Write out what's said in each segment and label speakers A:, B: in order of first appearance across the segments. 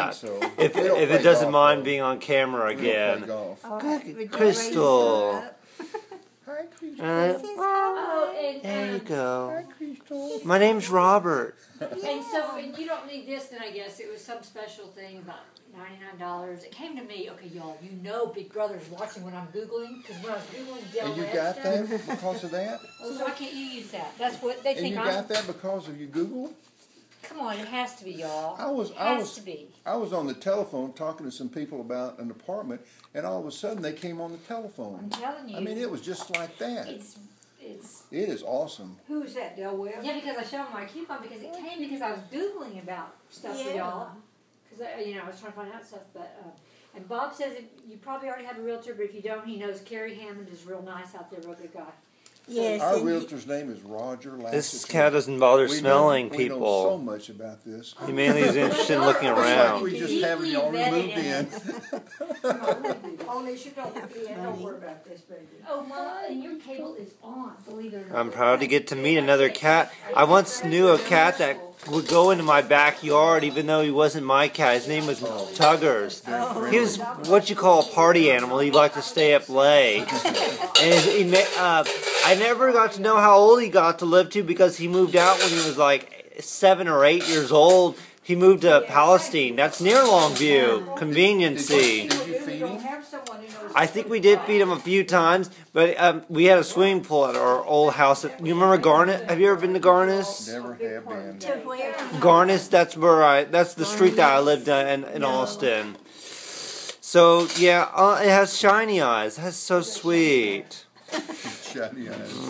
A: cat.
B: so.
A: If it doesn't mind being on camera again.
B: Golf.
A: Crystal.
B: Hi, Crystal.
A: There you go.
B: Hi, Crystal.
A: My name's Robert.
C: And you don't need this, then I guess it was some special thing about $99. It came to me, okay, y'all, you know Big Brother's watching when I'm Googling, because when I was Googling Del
B: And you
C: Webb
B: got
C: stuff,
B: that because of that?
C: oh, so why can't you use that? That's what they
B: And
C: think
B: you
C: I'm...
B: got that because of your Google?
C: Come on, it has to be, y'all.
B: I was on the telephone talking to some people about an apartment, and all of a sudden they came on the telephone.
C: I'm telling you.
B: I mean, it was just like that.
C: It's...
B: It is awesome.
D: Who's that, Del Webb?
C: Yeah, because I showed them my coupon, because it came because I was Googling about stuff for y'all. Because, I was trying to find out stuff, but... and Bob says you probably already have a realtor, but if you don't, he knows Carrie Hammond is real nice out there, real good guy.
D: Yes.
B: Our realtor's name is Roger Lassiter.
A: This cat doesn't bother smelling
B: We know
A: people.
B: so much about this.
A: He mainly is interested in looking
B: It's like
A: around.
B: we just haven't y'all moved in.
D: Only she don't worry about this, baby.
C: Oh, Mama, and your cable is on, believe it or not.
A: I'm proud to get to meet another cat. I once knew a cat that would go into my backyard even though he wasn't my cat. His name was Tuggers. He was what you call a party animal. He liked to stay up late. And I never got to know how old he got to live to because he moved out when he was like 7 or 8 years old. He moved to Palestine. That's near Longview. Conveniency.
B: Did you feed him?
A: I think we did feed him a few times, but we had a swimming pool at our old house. You remember Garnet? Have you ever been to Garnis?
B: Never have been.
D: To where?
A: Garnis, that's the street that I lived in Austin. So, yeah, it has shiny eyes. That's so sweet.
B: Shiny eyes.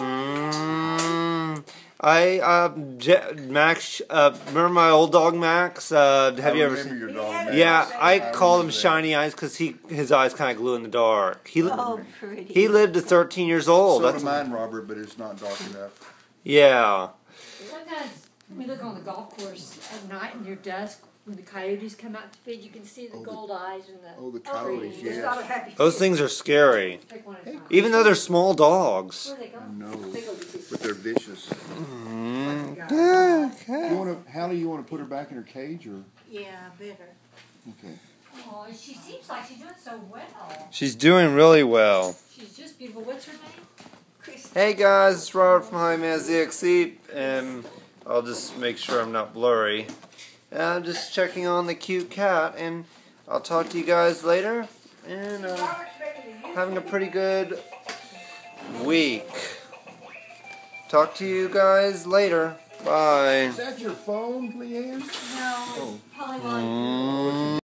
A: Max, remember my old dog Max? Have you ever seen?
B: Your dog, Max.
A: Yeah, I call him Shiny Eyes because his eyes kind of glue in the dark. He lived to 13 years old.
B: So do mine, Robert, but it's not dark enough.
A: Yeah.
C: Sometimes we look on the golf course at night near dusk when the coyotes come out to feed. You can see the gold eyes and the...
B: Oh, the coyotes,
D: It's not a
B: yes.
D: happy
A: Those things are scary.
C: Take one at a time.
A: Even though they're small dogs.
C: Where are they going?
B: No,
C: They go to see.
B: but they're vicious. How do you want to put her back in her cage, or?
D: Yeah, better.
B: Okay.
C: Oh, she seems like she's doing so well.
A: She's doing really well.
C: She's just beautiful. What's her name?
A: Hey guys, it's Robert from High Man ZXE, and I'll just make sure I'm not blurry. And I'm just checking on the cute cat, and I'll talk to you guys later. And having a pretty good week. Talk to you guys later. Bye.
B: Is that your phone, Leanne?
C: No,
B: Oh.
C: probably